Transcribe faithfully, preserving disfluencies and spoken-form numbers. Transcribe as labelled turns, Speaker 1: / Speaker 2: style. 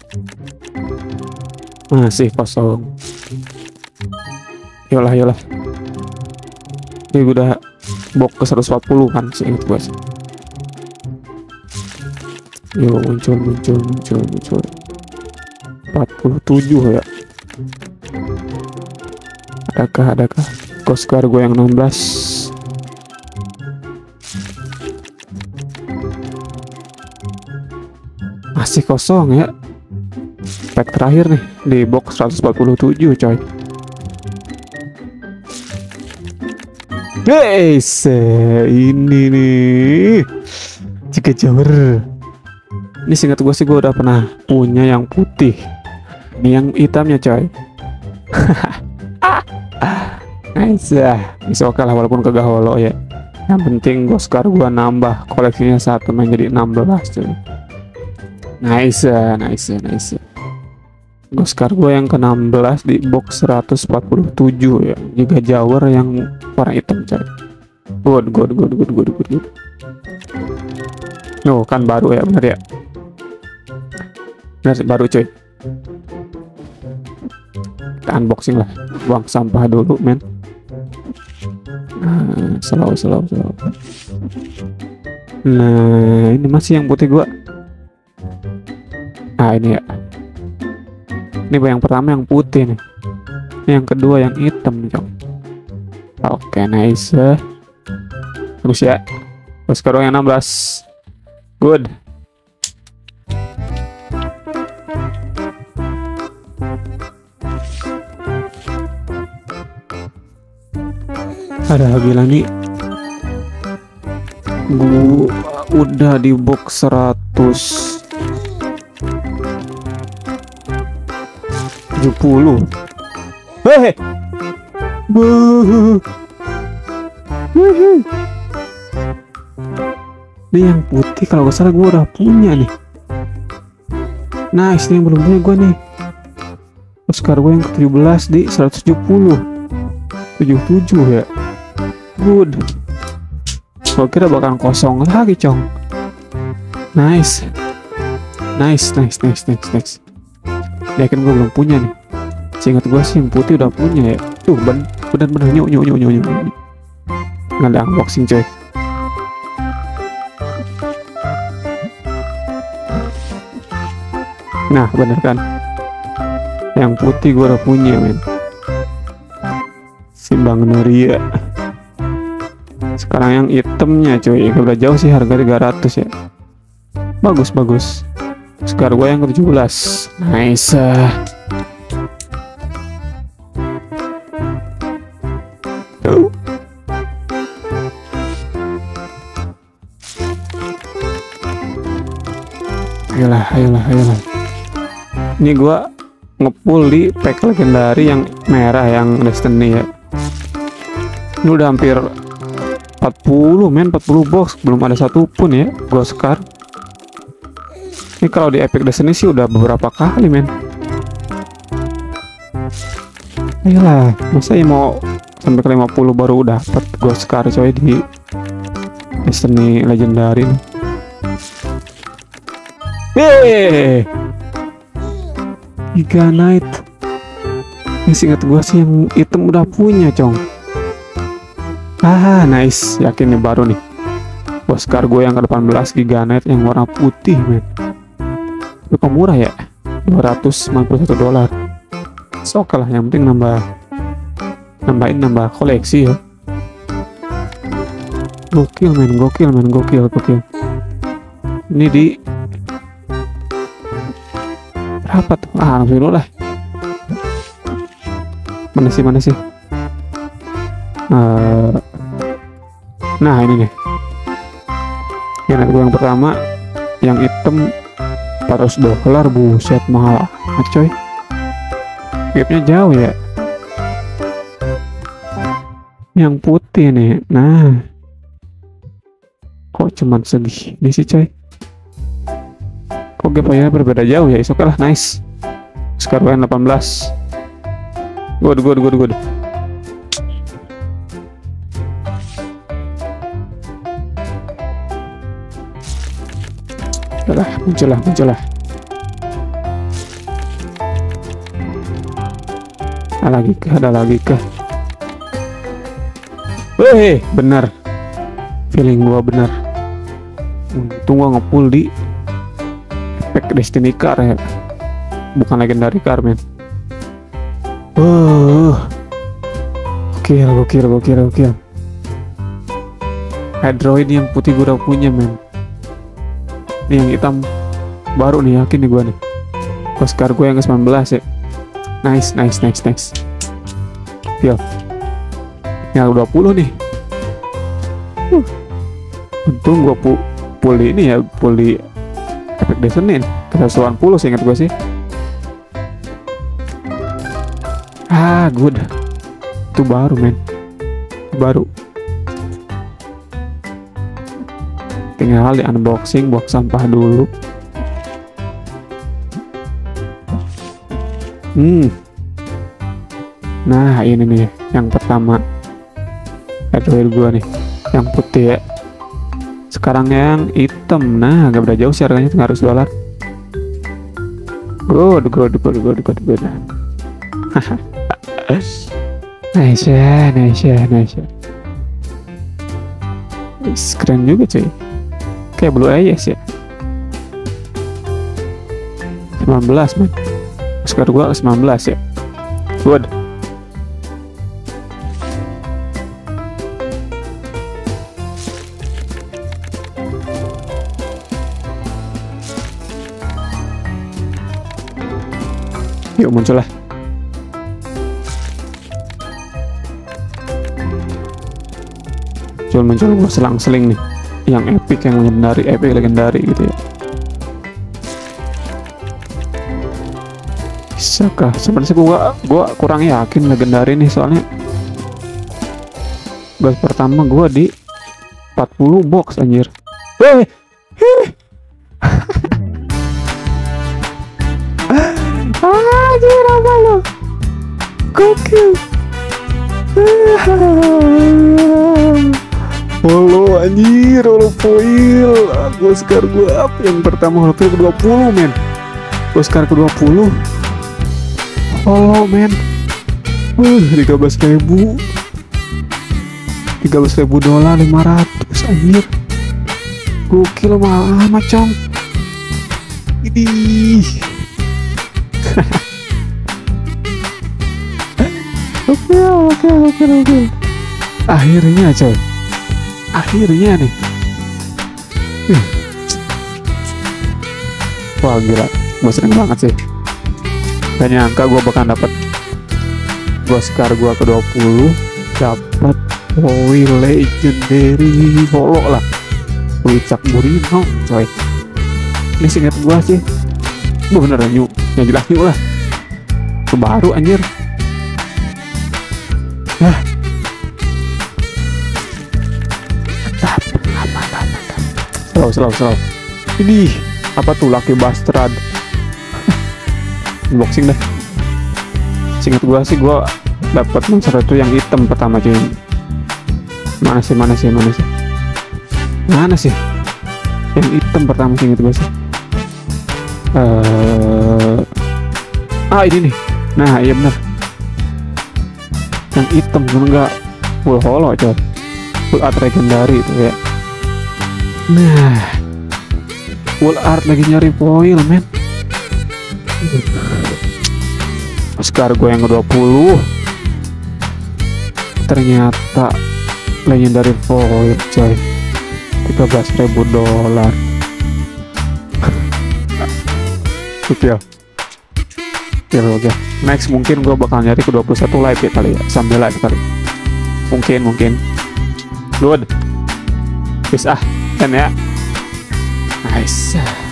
Speaker 1: Masih kosong. Yolah, yolah. Ini udah box ke seratus empat puluh kan sih ingat gue sih. Yo, muncul, muncul, muncul, muncul. empat puluh tujuh ya. Adakah, adakah? Koskar gue yang enam belas. Masih kosong ya. Pack terakhir nih di box seratus empat puluh tujuh coy. Guys, ini nih jika Jawer. Ini singkat gue sih gue udah pernah punya yang putih. Ini yang hitamnya coy. Nice ya. Bisa oke lah walaupun kagak holo ya. Yang penting Goskar gue nambah koleksinya satu menjadi enam belas coy. Nice ya, nice ya, nice ya. Goskar gue yang ke enam belas di box seratus empat puluh tujuh ya. Jika Jawer yang warna hitam coy. Good, good, good, good, good, good, good. Oh kan baru ya, bener ya. Bener baru coy. Kita unboxing lah. Buang sampah dulu men. Nah, slow, slow, slow. Nah ini masih yang putih gua. Nah ini ya. Ini yang pertama yang putih nih. Ini yang kedua yang hitam nih, Cok. Oke, nice. Terus ya. Terus sekarang yang enam belas. Good. Ada bilang nih. Gua udah di box seratus tujuh puluh. Hehe. Buh. Ini yang putih kalau gak salah gue udah punya nih. Nice, ini yang belum punya gue nih. Oscar gue yang ke tujuh belas di seratus tujuh puluh. tujuh puluh tujuh ya. Good. Gue kira bakal kosong lagi cong. Nice. Nice, nice, nice, nice, nice. Yakin gue belum punya nih. Seingat gue sih yang putih udah punya ya. Tuh bener-bener nyuk nyuk nyuk nyuk nyuk. Nggak ada unboxing coy. Nah bener kan. Yang putih gue udah punya men. Simbang Noria. Sekarang yang hitamnya coy. Udah jauh sih harga tiga ratus ya. Bagus bagus. Sekarang gue yang ke tujuh belas. Nice. Tuh. Ayolah, ayolah, ayolah. Ini gue ngepull di pack legendary yang merah yang Destiny ya. Ini udah hampir empat puluh men, empat puluh box. Belum ada satupun ya Goskar. Ini kalau di Epic Destiny sih udah beberapa kali men. Ayolah, masa ya mau sampai ke lima puluh baru udah dapat Goskar coy di Destiny Legendary. Yeay, Giga Knight. Ini singkat gua sih yang hitam udah punya cong. Ah nice, yakin nih baru nih Goskar gue yang ke delapan belas Giga Knight yang warna putih men. Itu kok murah ya, dua ratus sembilan puluh satu dolar. Sok lah, yang penting nambah nambahin nambah koleksi ya. Gokil men, gokil men, gokil, gokil. Ini di berapa tuh? Ah langsung dulu lah. Mana sih, mana sih? Uh, nah ini nih. Yang gue yang pertama, yang hitam empat ratus dolar, buset mahal amat coy. Gapnya jauh ya. Yang putih nih, nah kok cuman segini sih coy. Kok gapnya berbeda jauh ya. Oke lah, nice. Sekarang delapan belas. Good, good, good, good. Udah lah, muncul lah, muncul lah. Ada lagi kah? Ada lagi kah? Weh, benar. Feeling gua benar. Untung gua ngepull di Epic Destiny Car ya. Bukan legendary car, men. Uh, gokil, gokil, gokil, gokil. Hydroid yang putih gue udah punya, men. Ini yang hitam baru nih, yakin nih gue nih. Oscar gue yang ke sembilan belas ya. Nice, nice, nice, nice. Yo. Yang dua puluh nih. Uh. Untung gue pu pulih ini ya, pulih Epic Destiny ke seratus delapan puluh seingat gue sih. Ah, good. Itu baru, men. Baru. Tinggal di unboxing, buang sampah dulu. Hmm. Nah, ini nih yang pertama. Hardware gua nih, yang putih ya. Sekarang yang hitam. Nah, agak beda jauh sih harganya, tiga ratus dolar. Good, good, good, good, good, good. Nice ya, nice ya, nice ya. Keren juga cuy. Kayak Blue Eyes ya. sembilan belas, man. Oscar gua sembilan belas ya. Good. Yuk muncul lah. Muncul-muncul gua selang-seling nih. Yang epic, yang legendary, epic legendary gitu ya. Bisakah? Sebenarnya gua gua kurang yakin legendary nih, soalnya gas pertama gua di empat puluh box anjir. Hei. Anjir, apa lo? Gokil. Holo anjir, holo foil. Aku Oscar gua apa yang pertama, holo foil ke dua puluh, men. Oscar ke dua puluh. Holo, men. Uh, tiga belas ribu. tiga belas ribu dolar, lima ratus anjir. Gokil malah macam. Idih. Oke, oke, oke, oke. Akhirnya, coy. Akhirnya nih. uh. Wah gila, gue seneng banget sih. Gak nyangka gue bakal dapet Oscar gue ke dua puluh, dapat foil legendary holo lah, Wicak Burino coy. Ini singkat gue sih, gue beneran new, yang jelas new lah, itu baru anjir. Nah, Slow, slow, slow. Ini apa tuh, Lucky Bastard. Unboxing dah. Singkat gua sih gua dapat monster itu yang hitam pertama cuy. Mana sih, mana sih, mana sih? Mana sih? Yang hitam pertama singkat gua sih. Uh... Ah ini nih. Nah iya bener. Yang hitam cuma enggak full holo coy. Full art legendary itu ya. Nah, full art lagi nyari foil, men. Oscar gue yang ke dua puluh. Ternyata legendary foil, coy. tiga belas ribu dolar. Oke. Oke, oke. Next mungkin gue bakal nyari ke dua puluh satu live ya kali ya, sambil live kali. Mungkin, mungkin. Good. Peace ah. Kan ya, nice.